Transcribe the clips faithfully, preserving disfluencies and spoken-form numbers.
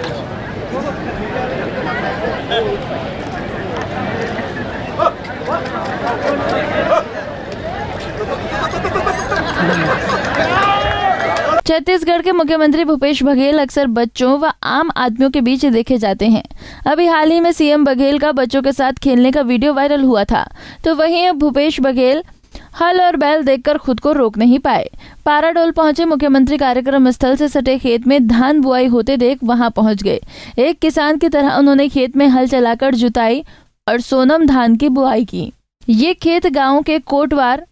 छत्तीसगढ़ के मुख्यमंत्री भूपेश बघेल अक्सर बच्चों व आम आदमियों के बीच देखे जाते हैं। अभी हाल ही में सीएम बघेल का बच्चों के साथ खेलने का वीडियो वायरल हुआ था, तो वहीं अब भूपेश बघेल हल और बैल देखकर खुद को रोक नहीं पाए। पाराडोल पहुंचे मुख्यमंत्री कार्यक्रम स्थल से सटे खेत में धान बुआई होते देख वहां पहुंच गए। एक किसान की तरह उन्होंने खेत में हल चलाकर जुताई और सोनम धान की बुआई की। ये खेत गांव के कोटवार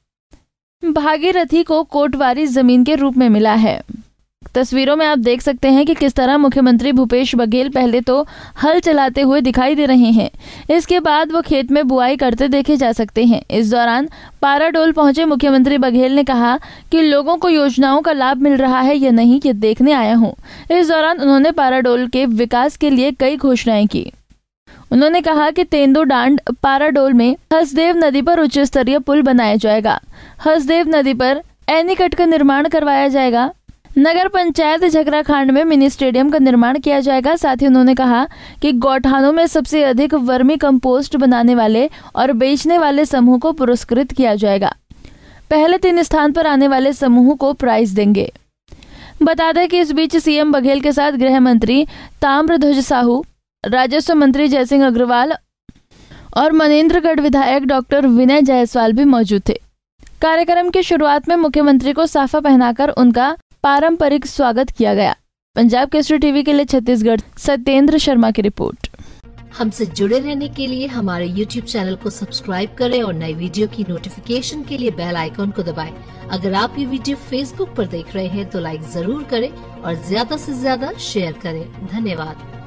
भागीरथी को कोटवारी जमीन के रूप में मिला है। तस्वीरों में आप देख सकते हैं कि किस तरह मुख्यमंत्री भूपेश बघेल पहले तो हल चलाते हुए दिखाई दे रहे हैं, इसके बाद वो खेत में बुआई करते देखे जा सकते हैं। इस दौरान पाराडोल पहुंचे मुख्यमंत्री बघेल ने कहा कि लोगों को योजनाओं का लाभ मिल रहा है या नहीं, ये देखने आया हूं। इस दौरान उन्होंने पाराडोल के विकास के लिए कई घोषणाएं की। उन्होंने कहा कि तेंदुडांड पाराडोल में हसदेव नदी पर उच्च स्तरीय पुल बनाया जाएगा। हसदेव नदी पर एनीकट का निर्माण करवाया जाएगा। नगर पंचायत झगराखांड में मिनी स्टेडियम का निर्माण किया जाएगा। साथ ही उन्होंने कहा कि गौठानों में सबसे अधिक वर्मी कंपोस्ट बनाने वाले और बेचने वाले समूह को पुरस्कृत किया जाएगा। पहले तीन स्थान पर आने वाले समूह को प्राइज देंगे। बता दें कि इस बीच सीएम बघेल के साथ गृह मंत्री ताम्रध्वज साहू, राजस्व मंत्री जयसिंह अग्रवाल और मनेन्द्रगढ़ विधायक डॉक्टर विनय जायसवाल भी मौजूद थे। कार्यक्रम की शुरुआत में मुख्यमंत्री को साफा पहनाकर उनका पारंपरिक स्वागत किया गया। पंजाब केसरी टीवी के लिए छत्तीसगढ़ सत्येंद्र शर्मा की रिपोर्ट। हमसे जुड़े रहने के लिए हमारे यूट्यूब चैनल को सब्सक्राइब करें और नई वीडियो की नोटिफिकेशन के लिए बेल आइकॉन को दबाएं। अगर आप ये वीडियो फेसबुक पर देख रहे हैं तो लाइक जरूर करें और ज्यादा से ज्यादा शेयर करें। धन्यवाद।